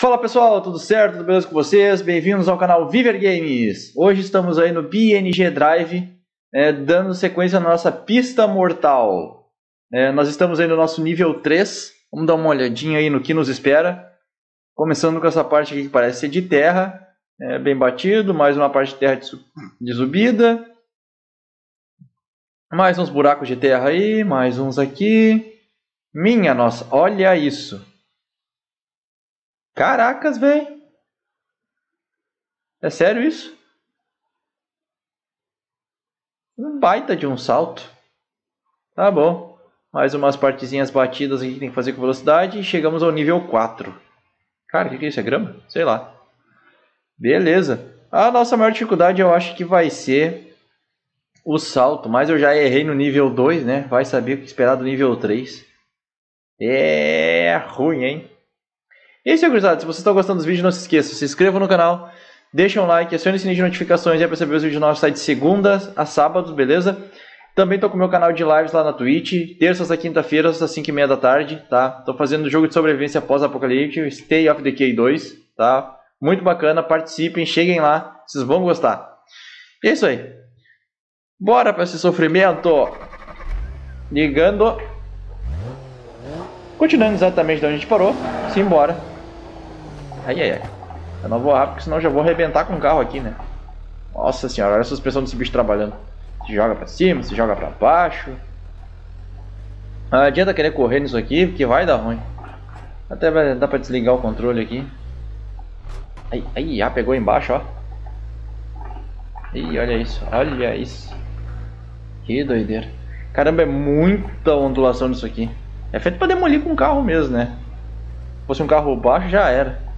Fala pessoal, tudo certo? Tudo beleza com vocês? Bem-vindos ao canal Viver Games. Hoje estamos aí no BNG Drive, dando sequência na nossa pista mortal. Nós estamos aí no nosso nível 3. Vamos dar uma olhadinha aí no que nos espera. Começando com essa parte aqui que parece ser de terra, bem batido, mais uma parte de terra de subida. Mais uns buracos de terra aí, mais uns aqui. Minha nossa, olha isso. Caracas, velho. É sério isso? Um baita de um salto. Tá bom. Mais umas partezinhas batidas aqui que tem que fazer com velocidade. E chegamos ao nível 4. Cara, o que é isso? É grama? Sei lá. Beleza. A nossa maior dificuldade eu acho que vai ser o salto. Mas eu já errei no nível 2, né? Vai saber o que esperar do nível 3. É ruim, hein? E é isso aí, gurizada. Se vocês estão gostando dos vídeos, não se esqueçam. Se inscrevam no canal. Deixa um like, acione o sininho de notificações para receber os vídeos nossos, sai de segunda a sábado, beleza? Também estou com o meu canal de lives lá na Twitch, terças a quinta-feiras, às 5h30 da tarde, tá? Estou fazendo jogo de sobrevivência pós-apocalíptico, Stay of Decay 2, tá? Muito bacana, participem, cheguem lá, vocês vão gostar. E é isso aí. Bora para esse sofrimento. Ligando. Continuando exatamente de onde a gente parou, simbora. Ai. Eu não vou rápido, porque senão eu já vou arrebentar com o carro aqui, né? Nossa senhora, olha a suspensão desse bicho trabalhando. Se joga pra cima, se joga pra baixo. Não adianta querer correr nisso aqui, porque vai dar ruim. Até dá pra desligar o controle aqui. Aí, já pegou embaixo, ó. Ih, olha isso, olha isso. Que doideira. Caramba, é muita ondulação nisso aqui. É feito pra demolir com o carro mesmo, né? Se fosse um carro baixo, já era.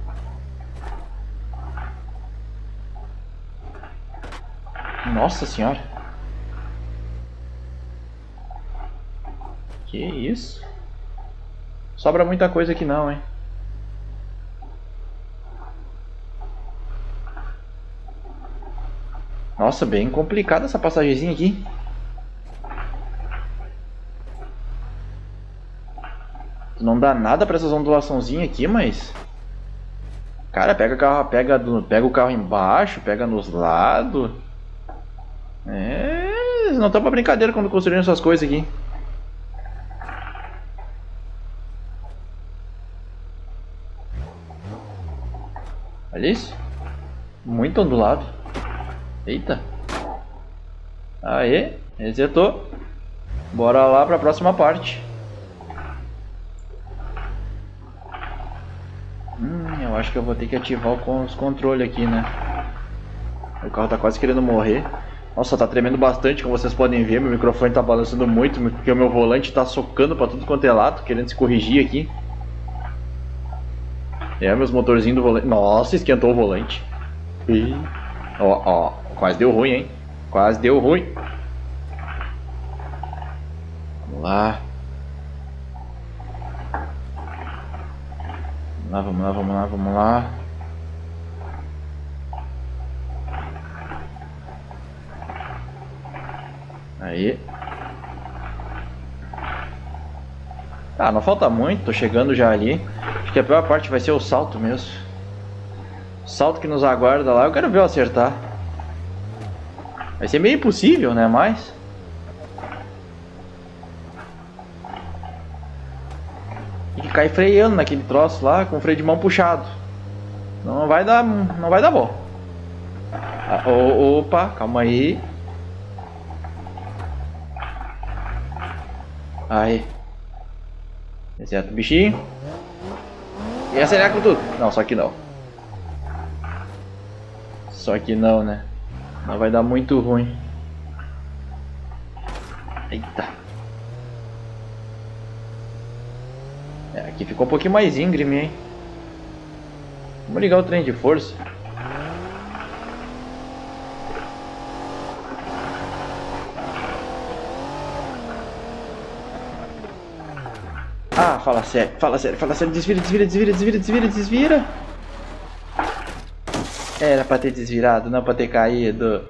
Nossa senhora. Que isso? Sobra muita coisa aqui não, hein? Nossa, bem complicada essa passagemzinha aqui. Não dá nada pra essas ondulaçãozinhas aqui, mas... Cara, pega o carro embaixo, pega nos lados. Eles não estão pra brincadeira quando construíram essas coisas aqui. Olha isso. Muito ondulado. Eita. Aê, resetou. Bora lá pra próxima parte. Eu acho que eu vou ter que ativar os controles aqui, né? O carro tá quase querendo morrer. Nossa, tá tremendo bastante, como vocês podem ver. Meu microfone tá balançando muito, porque o meu volante tá socando pra tudo quanto é lado, querendo se corrigir aqui. Meus motorzinhos do volante... Nossa, esquentou o volante. Ó, quase deu ruim, hein? Quase deu ruim. Vamos lá. Vamos lá. Aí. Ah, não falta muito, tô chegando já ali. Acho que a pior parte vai ser o salto mesmo. O salto que nos aguarda lá, eu quero ver eu acertar. Vai ser meio impossível, né, mas... Tem que cair freando naquele troço lá, com o freio de mão puxado. Não vai dar bom. Opa, calma aí. Aí. Reseta o bichinho. E acelerar com tudo. Não, só que não. Só que não, né? Não vai dar muito ruim. Eita. Aqui ficou um pouquinho mais íngreme, hein? Vamos ligar o trem de força. Ah, fala sério, desvira. Era pra ter desvirado, não pra ter caído.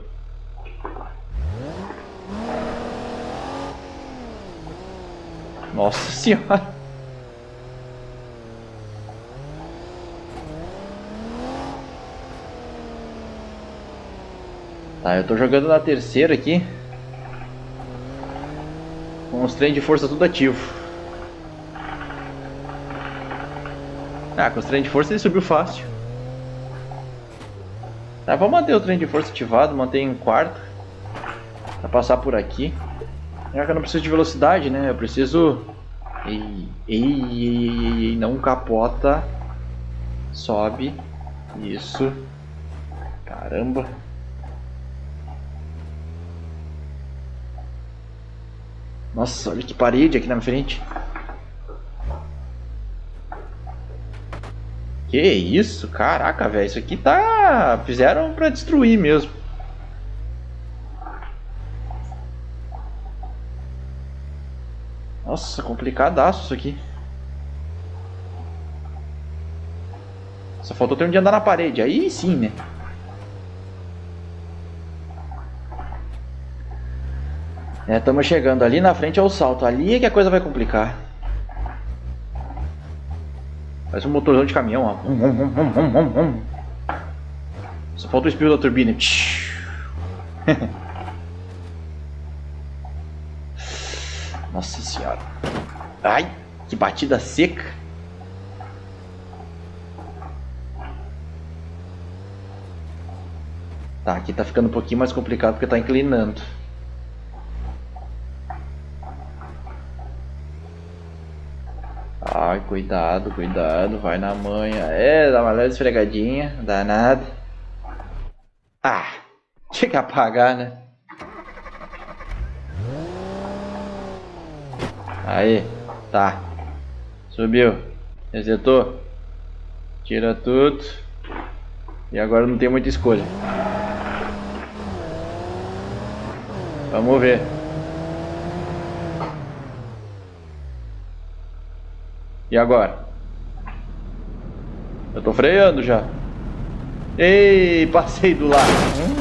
Nossa senhora. Tá, eu tô jogando na terceira aqui. Com os trem de força tudo ativo. Ah, com os trem de força ele subiu fácil. Tá, vamos manter o trem de força ativado, manter em quarto. Pra passar por aqui. Já que eu não preciso de velocidade, né? Eu preciso... Ei, não capota. Sobe. Isso. Caramba. Nossa, olha que parede aqui na frente. Que isso? Caraca, velho. Isso aqui tá... Fizeram pra destruir mesmo. Nossa, complicadaço isso aqui. Só faltou ter um de andar na parede. Aí sim, né? É, estamos chegando. Ali na frente é o salto. Ali é que a coisa vai complicar. Parece um motorzão de caminhão, ó. Só falta o espirro da turbina. Nossa senhora. Ai, que batida seca. Tá, aqui tá ficando um pouquinho mais complicado porque tá inclinando. Ai, cuidado, cuidado, vai na manha. É, dá uma leve esfregadinha, dá nada. Ah, tinha que apagar, né? Aí, tá. Subiu, resetou. Tira tudo. E agora não tem muita escolha. Vamos ver. E agora? Eu tô freando já. Ei, passei do lado.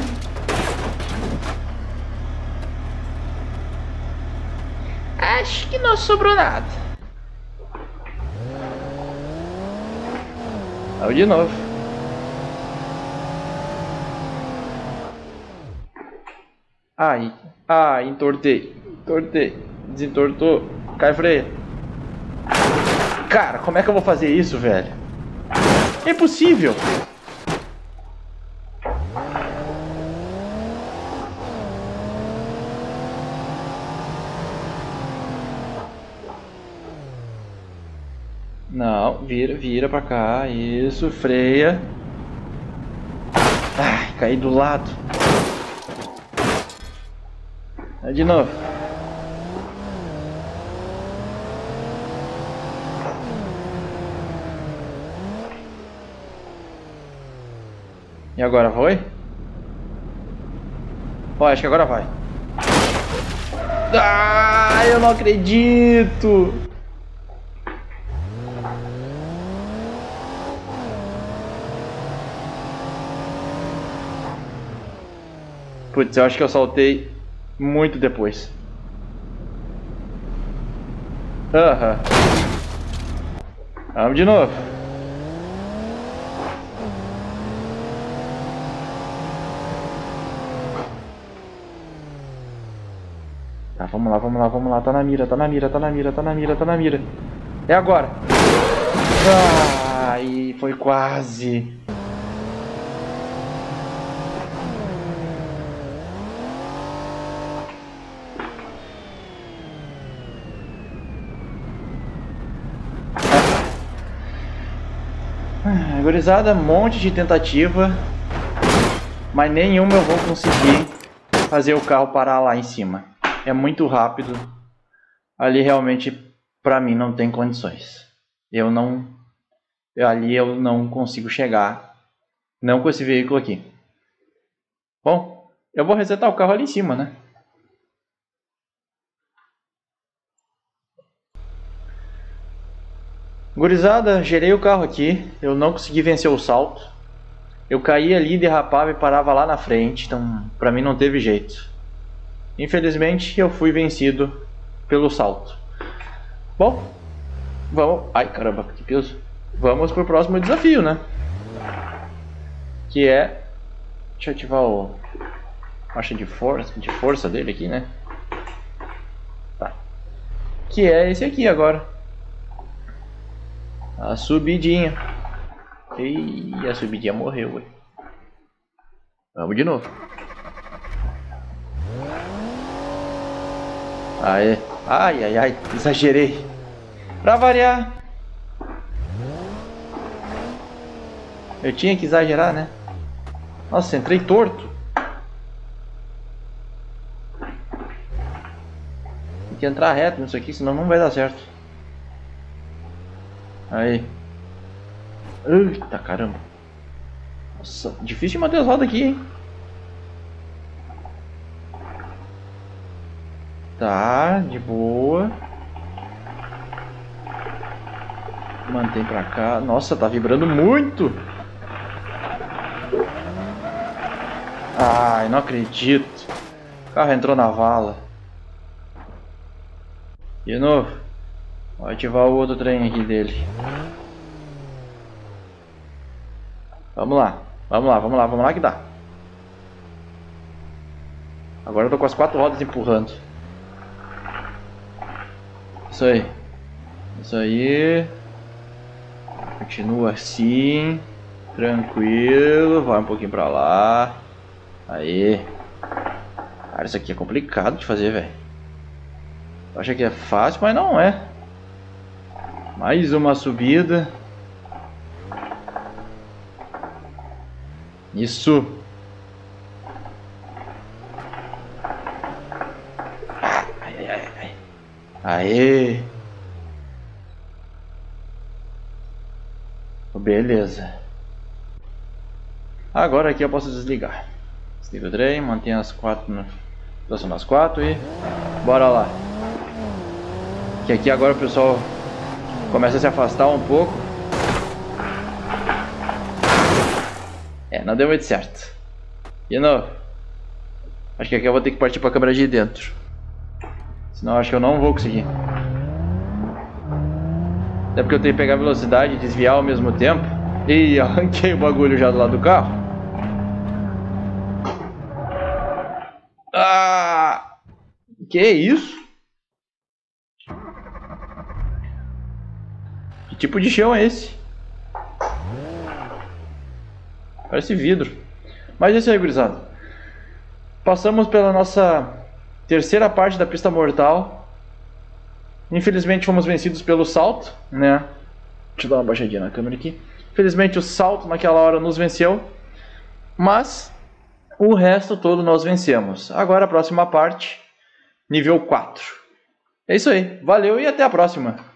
Acho que não sobrou nada. Vamos de novo. Ai, entortei. Entortei. Desentortou. Cai freio. Cara, como é que eu vou fazer isso, velho? É impossível. Não, vira pra cá. Isso, freia. Ai, caí do lado. Vai de novo. E agora foi? Ó, acho que agora vai. Ah, eu não acredito. Putz, eu acho que eu saltei muito depois. Aham. Vamos de novo. Tá, vamos lá, vamos lá, vamos lá. Tá na mira, tá na mira, tá na mira, tá na mira, tá na mira. É agora. Ai, foi quase. Gurizada, um monte de tentativa, mas nenhuma eu vou conseguir fazer o carro parar lá em cima. É muito rápido. Ali realmente, pra mim, não tem condições. Ali eu não consigo chegar. Não com esse veículo aqui. Bom, eu vou resetar o carro ali em cima, né? Gurizada, gerei o carro aqui. Eu não consegui vencer o salto. Eu caí ali, derrapava e parava lá na frente. Então, pra mim não teve jeito. Infelizmente, eu fui vencido pelo salto. Bom, vamos... Ai, caramba, que peso. Vamos pro próximo desafio, né? Que é... Deixa eu ativar o... Faixa de força dele aqui, né? Tá. Que é esse aqui agora. A subidinha. E a subidinha morreu, ué. Vamos de novo. Aê. Ai, ai, ai. Exagerei. Pra variar. Eu tinha que exagerar, né? Nossa, entrei torto. Tem que entrar reto nisso aqui, senão não vai dar certo. Aí. Eita, caramba. Nossa, difícil de manter as rodas aqui, hein? Tá, de boa. Mantém pra cá. Nossa, tá vibrando muito. Ai, não acredito. O carro entrou na vala. De novo. Vou ativar o outro trem aqui dele. Vamos lá. Vamos lá, vamos lá, vamos lá que dá. Agora eu tô com as 4 rodas empurrando. Isso aí. Isso aí. Continua assim. Tranquilo. Vai um pouquinho pra lá. Aí. Cara, isso aqui é complicado de fazer, velho. Acha que é fácil, mas não é. Mais uma subida. Isso. Ai, ai, ai, ai. Aê. Beleza. Agora aqui eu posso desligar. Desliga o trem, mantém as 4 nas 4 e bora lá. Que aqui agora o pessoal começa a se afastar um pouco. Não deu muito certo. De novo. Acho que aqui eu vou ter que partir para a câmera de dentro. Senão acho que eu não vou conseguir. Até porque eu tenho que pegar a velocidade e desviar ao mesmo tempo. Ih, arranquei o bagulho já do lado do carro. Ah! Que isso? Que tipo de chão é esse? Parece vidro. Mas é isso aí, gurizada. Passamos pela nossa terceira parte da pista mortal. Infelizmente fomos vencidos pelo salto, né? Deixa eu dar uma baixadinha na câmera aqui. Infelizmente o salto naquela hora nos venceu. Mas o resto todo nós vencemos. Agora a próxima parte, nível 4. É isso aí. Valeu e até a próxima.